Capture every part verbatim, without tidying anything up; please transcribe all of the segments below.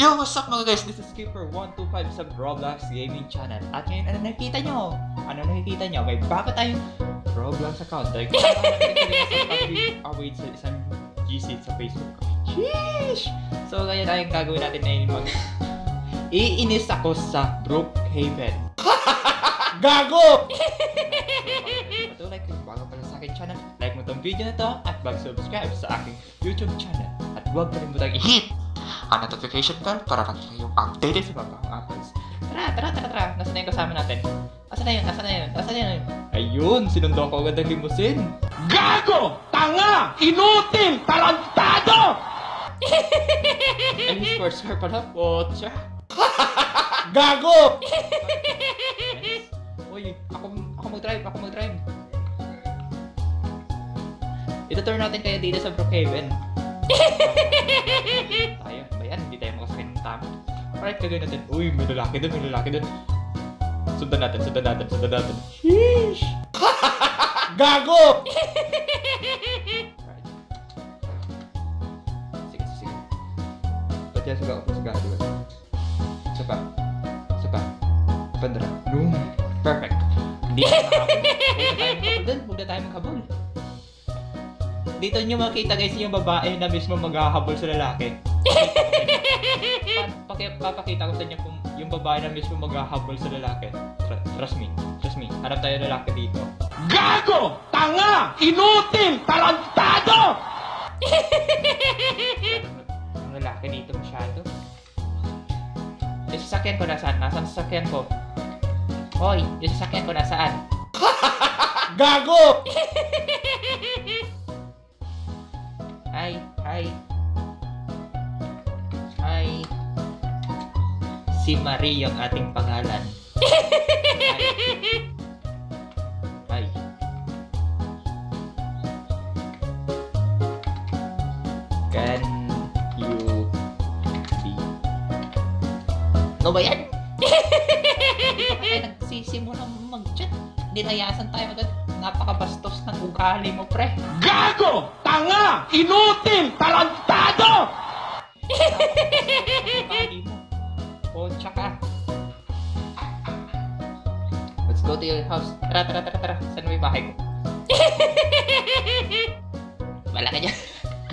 Yo, what's up mga guys? This is Skipper one two five sa Roblox Gaming Channel. At ngayon, ano nakikita nyo? Ano nakikita nyo? May bago tayong Roblox account. Like, pag-await sa isang G C sa Facebook. Sheesh! So, ngayon ay gagawin natin na yung mag... Iinis ako sa Brookhaven. Gago! Ito, like, kung bago pala sa aking channel, like mo tong video na to at mag-subscribe sa aking YouTube channel. At huwag kalimutang i-hit ang notification bell para lang kayong updated sa mga bagong uploads. Tara, tara, tara, tara. Nasaan na yung kasama natin? Nasaan na yun? Nasaan na yun? Nasaan na yun? Ayun, sinundo ko agad ang limousine. Gago! Tanga! Inutil! Talantado! Ay, Miss First Car pala. Potsa. Gago! Uy, ako, ako mag-drive, ako mag-drive. Ito-turn natin kaya dito sa Brookhaven. Tayo, ba yan? Hindi tayo makasakay ng tama. Alright, gagawin natin. Uy, may lalaki dun, may lalaki dun. Sundan natin, sundan natin, sundan natin. Sheesh! Gago! Alright. Sige, sige. Ba't yan suga ako, suga ako. Isa pa. Isa pa. Pandara. Boom. Perfect. Hindi na makakabul. Huwag na tayo makabul. Dito nyo makita guys yung babae na mismo maghahabol sa lalaki. Papakita ko sa inyo kung yung babae na mismo maghahabol sa lalaki. Trust me. Trust me. Hanap tayo lalaki dito. Gago! Tanga! Inutil! Talantado! Ang lalaki dito masyado. Yung sasakyan ko nasaan? Nasaan sasakyan ko? Hoy! Yung sasakyan ko nasaan? Gago! Hi, hi. Hi. Si Marie yung ating pangalan. Hi. Hi. Can you be... Ano ba yan? Ay, nagsisimula mag-chat. Dinayasan tayo agad. Napakabastos ng ugali mo, pre. Gago! Tanga! Inutil! Talantado! Napakabastos ng ugali mo. O, tsaka. Let's go to your house. Tara, tara, tara, tara. Saan may bahay ko? Wala ka dyan.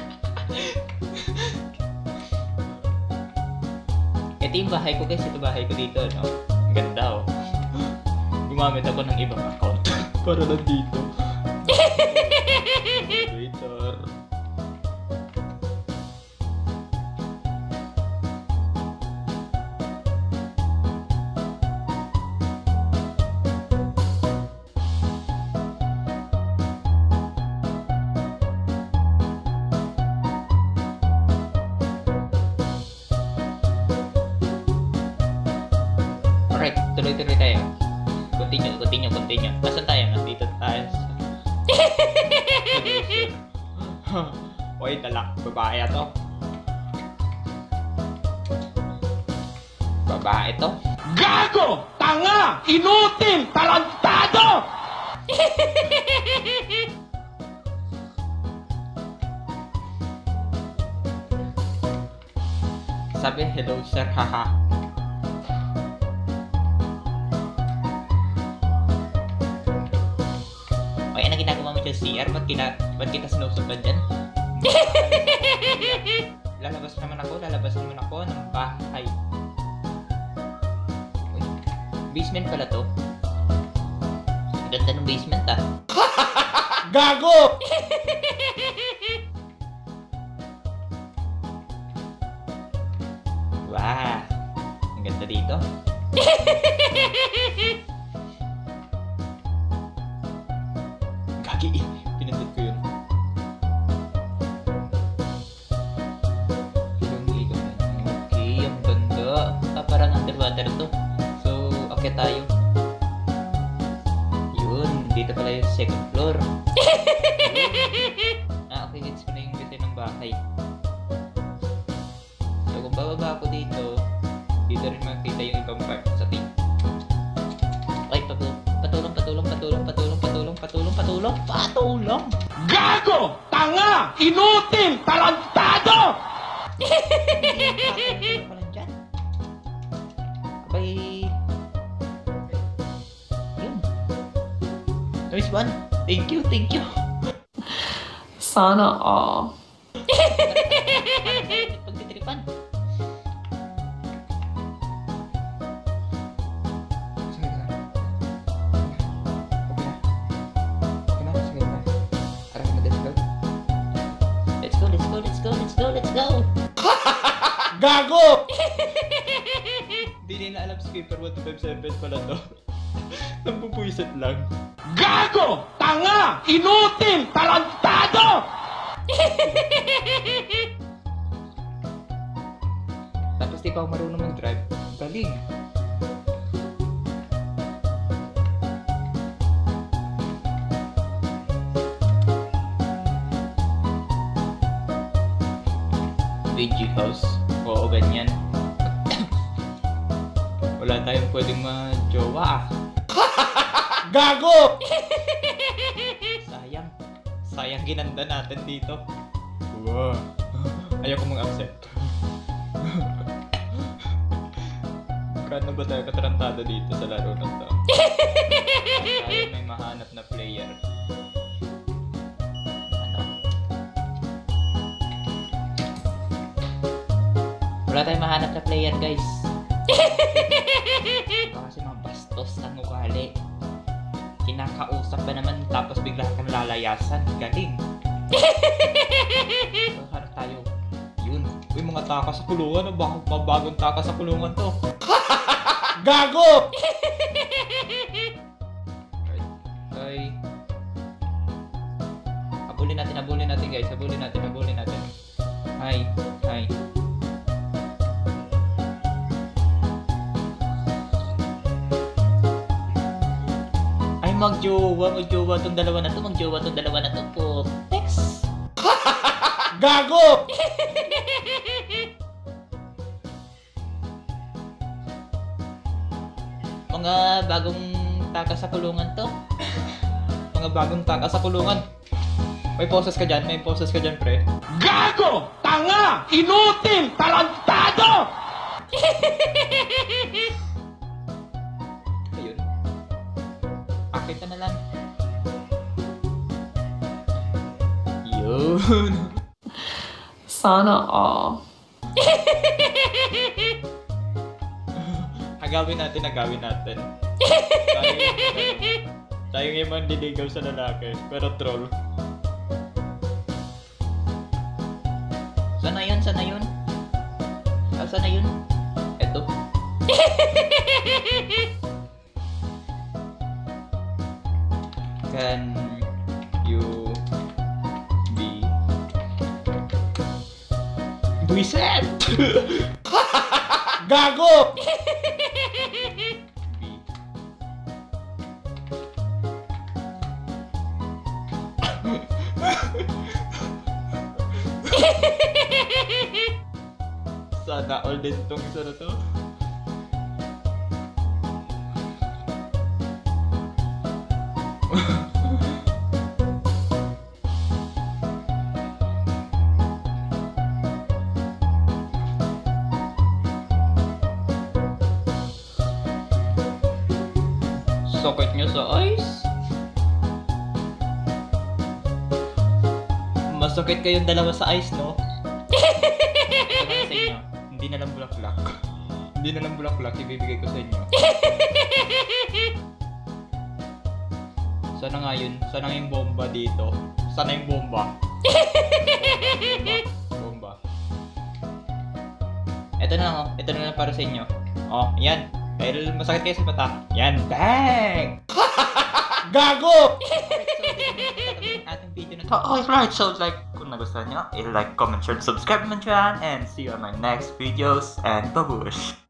Ito yung bahay ko guys. Ito bahay ko dito, no? Ang ganda, oh. Gumamit ako ng ibang account. Para lang dito. Twitter. Alright, tuloy-tuloy tayo. Continue, continue, continue. Nasaan tayo? Nandito tayo. Uy, talak. Babae to. Babae to. Gago! Tanga! Inutil! Talantado! Sabi, hello sir, haha. Ano ginagawa mo dyan, C R? Ba't kita, ba't kita sinusundan dyan? Lalabas naman ako, lalabas naman ako ng bahay. Uy, basement pala to. Ang ganda ng basement ah. Gago! Wow! Ang ganda dito. Gagi, pinindot ko yun. Okay, ang ganda. Ah, parang underwater to. So, akit tayo. Yun, dito pala yung second floor. Ah, okay, gets ko na yung ganda ng bahay. So, kung bababa ako dito, dito rin makikita yung ibang part sa team. Okay, patulong, patulong, patulong, patulong, patulong, patulong, patulong, patulong, patulong. Gago! Tanga! Inutil! Talantado! Hindi, patulong pala dyan. Nice one. Thank you, thank you. Sana all. Pagtitripan. Let's go, let's go, let's go, let's go, let's go. Gago! Hindi nila alam skipper one two five seven pala to. Nampupuisit lang. Gago! Tanga! Inutil! Tarantado! Tapos di pa ako marunong mag-drive. Galing. V G house. Oo, ganyan. Wala tayong pwedeng ma-jowa ah. Gago! Sayang. Sayang ginanda natin dito. Wow. Ayoko mag-accept. Kano ba tayo katarantado dito sa laro na to? Tayo may mahanap na player. Ano? Wala tayong mahanap na player, guys. Kasi mga bastos ang ugali. Kinakausap ba naman tapos bigla kang lalayasan? Galing. So, harap tayo. Yun. Uy, mga taka sa kulungan. Baka mabagong taka sa kulungan to. Gago! Ay. Habulin natin, habulin natin guys. Habulin natin, habulin natin. Hi. Hi. Ay, magjowa, magjowa tong dalawa na to. Magjowa tong dalawa na to po. Text. Gago! Mga bagong taka sa kulungan to. Mga bagong taka sa kulungan. May poses ka dyan, may poses ka dyan, pre. Gago! Tanga! Inutil! Tarantado! Ayun. Akit ka na lang. Yun. Sana all. Agawin natin, agawin natin. Tayo, tayo yung mandiligaw sa lalaki, pero troll. Sana yun, sana yun. Ah, sana yun. Eto. Can you be Buiset? Gago! Sana all din tong isa na to. Sakit nyo sa eyes? Masakit kayong dalawa sa eyes, no? Ito na sa inyo. Hindi na lang bulaklak. Hindi na lang bulaklak, ibibigay ko sa inyo. Sana nga yun? Sana nga yung bomba dito? Sana yung bomba? Bomba. Bomba. Ito na lang, oh. Ito na lang para sa inyo. Oh, yan. Dahil masakit kayo sa mata. Yan. Bang! Gago! Ating video na to. Alright, so like, kung nagustuhan nyo, i-like, comment, share, subscribe naman dyan, and see you on my next videos, and babush!